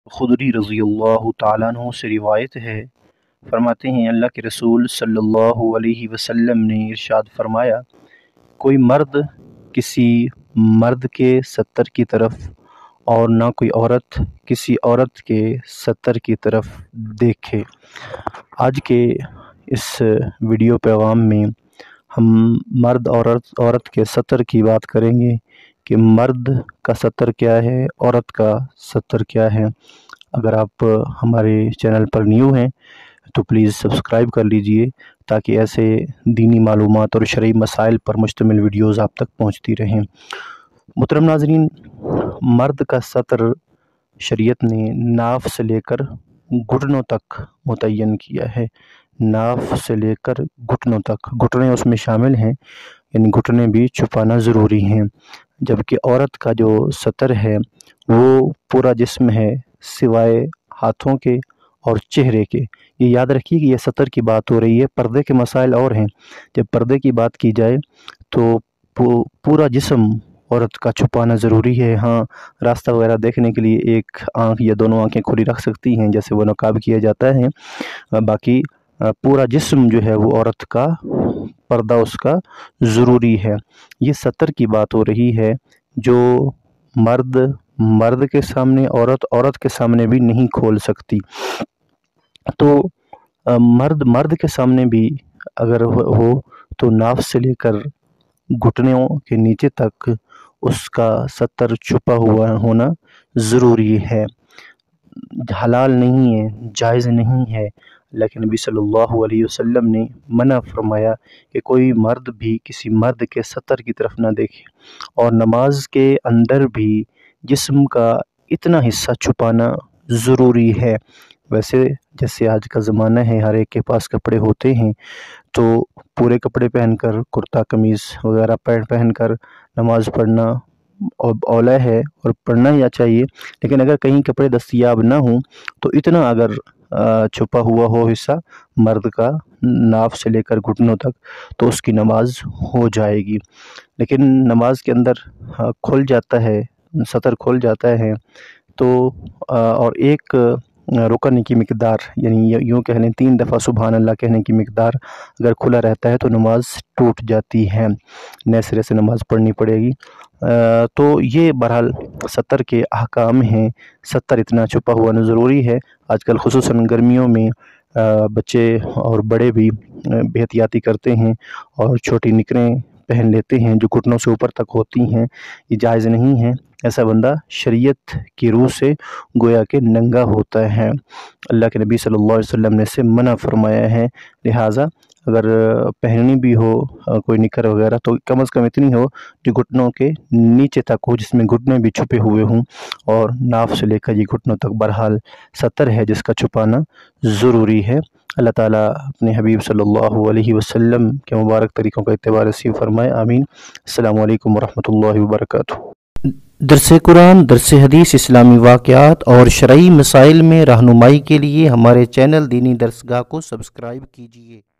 खुदरी रज़ी अल्लाह तआला अन्हु से रिवायत है, फरमाते हैं अल्लाह के रसूल सल्लल्लाहु अलैहि वसल्लम ने इरशाद फरमाया, कोई मर्द किसी मर्द के सत्तर की तरफ और ना कोई औरत किसी औरत के सत्तर की तरफ देखे। आज के इस वीडियो पैगाम में हम मर्द औरत के सत्तर की बात करेंगे कि मर्द का सत्तर क्या है, औरत का सत्तर क्या है। अगर आप हमारे चैनल पर न्यू हैं तो प्लीज़ सब्सक्राइब कर लीजिए ताकि ऐसे दीनी मालूमात और शरई मसाइल पर मुश्तमिल वीडियोज़ आप तक पहुंचती रहें। मुहतरम नाज़रीन, मर्द का सत्तर शरीयत ने नाफ से लेकर घुटनों तक मुतय्यन किया है। नाफ से लेकर घुटनों तक, घुटने उसमें शामिल हैं, यानी घुटने भी छुपाना ज़रूरी हैं। जबकि औरत का जो सत्तर है वो पूरा जिस्म है सिवाय हाथों के और चेहरे के। ये याद रखिए कि ये सत्तर की बात हो रही है, पर्दे के मसाइल और हैं। जब पर्दे की बात की जाए तो पूरा जिस्म औरत का छुपाना ज़रूरी है। हाँ, रास्ता वगैरह देखने के लिए एक आँख या दोनों आँखें खुली रख सकती हैं, जैसे वो नकाब किया जाता है। बाकी पूरा जिस्म जो है वो औरत का पर्दा उसका ज़रूरी है। ये सत्तर की बात हो रही है जो मर्द के सामने औरत के सामने भी नहीं खोल सकती। तो मर्द के सामने भी अगर हो तो नाफ से लेकर घुटनों के नीचे तक उसका सत्तर छुपा हुआ होना ज़रूरी है। हलाल नहीं है, जायज़ नहीं है, लेकिन नबी सल्लल्लाहु अलैहि वसल्लम ने मना फरमाया कि कोई मर्द भी किसी मर्द के सत्तर की तरफ ना देखे। और नमाज के अंदर भी जिस्म का इतना हिस्सा छुपाना ज़रूरी है। वैसे जैसे आज का ज़माना है, हर एक के पास कपड़े होते हैं, तो पूरे कपड़े पहनकर कुर्ता कमीज़ वगैरह पहनकर नमाज़ पढ़ना औला है और पढ़ना ही चाहिए। लेकिन अगर कहीं कपड़े दस्तयाब ना हों तो इतना अगर छुपा हुआ हो हिस्सा मर्द का नाफ से लेकर घुटनों तक, तो उसकी नमाज हो जाएगी। लेकिन नमाज के अंदर खुल जाता है, सतर खुल जाता है तो और एक रुकन की मिक़दार, यानी यूँ कह लें 3 दफ़ा सुबहान अल्लाह कहने की मिक़दार अगर खुला रहता है तो नमाज टूट जाती है, नए सिरे से नमाज पढ़नी पड़ेगी। तो ये बहरहाल सत्तर के अहकाम हैं। सत्तर इतना छुपा हुआ ज़रूरी है। आजकल ख़ुसूसन गर्मियों में बच्चे और बड़े भी बेहतियाती करते हैं और छोटी निकरें पहन लेते हैं जो घुटनों से ऊपर तक होती हैं। ये जायज़ नहीं है। ऐसा बंदा शरीयत की रूह से गोया के नंगा होता है। अल्लाह के नबी सल्लल्लाहु अलैहि वसल्लम ने इससे मना फरमाया है। लिहाजा अगर पहननी भी हो कोई निकर वगैरह तो कम से कम इतनी हो जो घुटनों के नीचे तक हो, जिसमें घुटने भी छुपे हुए हों, और नाफ से लेकर ये घुटनों तक बहरहाल सत्तर है जिसका छुपाना ज़रूरी है। अल्लाह ताला अपने हबीब सल्लल्लाहु अलैहि वसल्लम के मुबारक तरीक़ों का इत्तिबा नसीब फरमाए। आमीन। अस्सलामु अलैकुम वरहमतुल्लाहि वबरकातुहू। दरसे कुरान, दरसे हदीस, इस्लामी वाक़यात और शरई मसाइल में रहनुमाई के लिए हमारे चैनल दीनी दरसगाह को सब्सक्राइब कीजिए।